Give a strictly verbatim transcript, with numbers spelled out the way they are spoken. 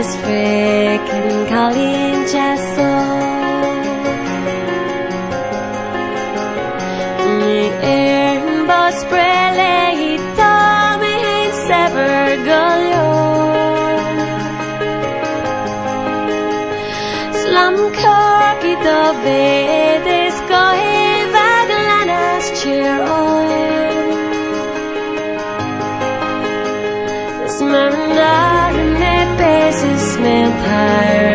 is freaking calling just Sprele tome in sever galore Slam corky the vedes go vaglanas cheer on This man that me bases me tire